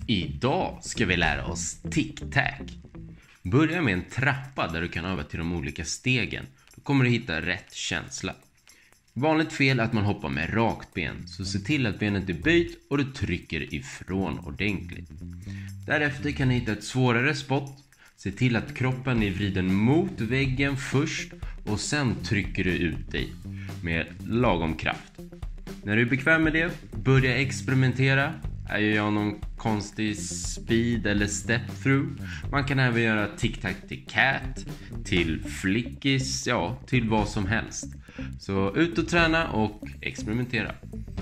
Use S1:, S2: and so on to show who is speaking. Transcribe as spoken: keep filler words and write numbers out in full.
S1: Idag ska vi lära oss tic-tac. Börja med en trappa där du kan öva till de olika stegen. Då kommer du hitta rätt känsla. Vanligt fel är att man hoppar med rakt ben. Så se till att benet är böjt och du trycker ifrån ordentligt. Därefter kan du hitta ett svårare spot. Se till att kroppen är vriden mot väggen först och sen trycker du ut dig med lagom kraft. När du är bekväm med det, börja experimentera. Här gör jag någon konstig speed eller step through. Man kan även göra tic-tac till cat, till flickis, ja, till vad som helst. Så ut och träna och experimentera.